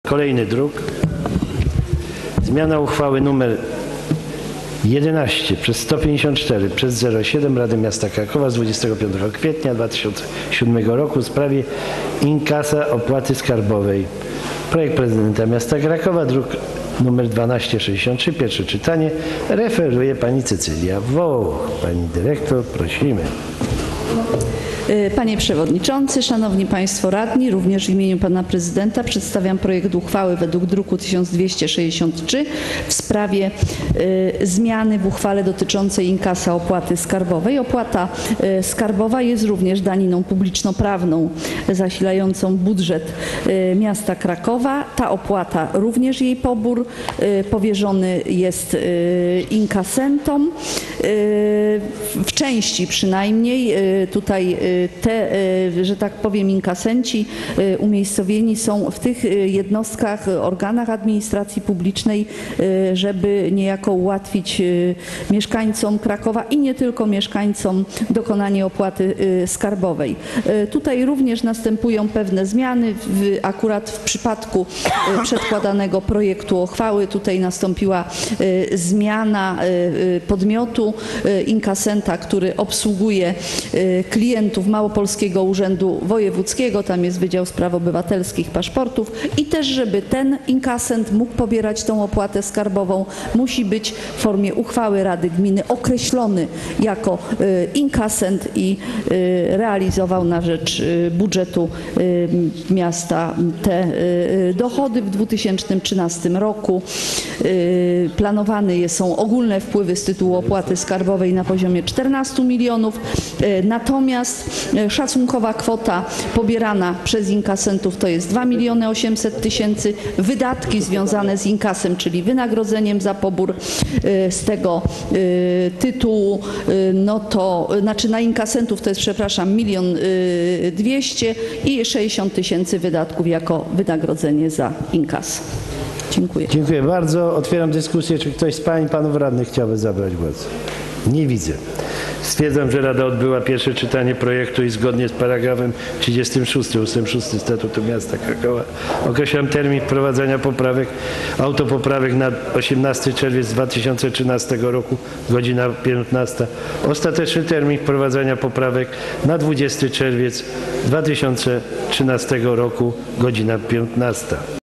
Kolejny druk. Zmiana uchwały nr 11 przez 154 przez 07 Rady Miasta Krakowa z 25 kwietnia 2007 roku w sprawie inkasa opłaty skarbowej. Projekt prezydenta miasta Krakowa, druk nr 1263, pierwsze czytanie, referuje pani Cecylia Wołoch. Pani dyrektor, prosimy. Panie Przewodniczący, Szanowni Państwo Radni, również w imieniu Pana Prezydenta przedstawiam projekt uchwały według druku 1263 w sprawie zmiany w uchwale dotyczącej inkasa opłaty skarbowej. Opłata skarbowa jest również daniną publiczno-prawną zasilającą budżet miasta Krakowa. Ta opłata, również jej pobór powierzony jest inkasentom. W części przynajmniej tutaj że tak powiem, inkasenci umiejscowieni są w tych jednostkach, organach administracji publicznej, żeby niejako ułatwić mieszkańcom Krakowa i nie tylko mieszkańcom dokonanie opłaty skarbowej. Tutaj również następują pewne zmiany. Akurat w przypadku przedkładanego projektu uchwały tutaj nastąpiła zmiana podmiotu inkasenta, który obsługuje klientów Małopolskiego Urzędu Wojewódzkiego, tam jest Wydział Spraw Obywatelskich, Paszportów i też, żeby ten inkasent mógł pobierać tą opłatę skarbową, musi być w formie uchwały Rady Gminy określony jako inkasent i realizował na rzecz budżetu miasta te dochody. W 2013 roku planowane są ogólne wpływy z tytułu opłaty skarbowej na poziomie 14 milionów, natomiast szacunkowa kwota pobierana przez inkasentów to jest 2 800 000. Wydatki związane z inkasem, czyli wynagrodzeniem za pobór z tego tytułu, no to znaczy na inkasentów to jest, przepraszam, 1 200 000 i 60 000 wydatków jako wynagrodzenie za inkas. Dziękuję. Dziękuję bardzo. Otwieram dyskusję. Czy ktoś z pań i panów radnych chciałby zabrać głos? Nie widzę. Stwierdzam, że Rada odbyła pierwsze czytanie projektu i zgodnie z paragrafem 36 ust. 6 Statutu Miasta Krakowa określam termin wprowadzenia poprawek, autopoprawek na 18 czerwiec 2013 roku, godzina 15. Ostateczny termin wprowadzenia poprawek na 20 czerwiec 2013 roku, godzina 15.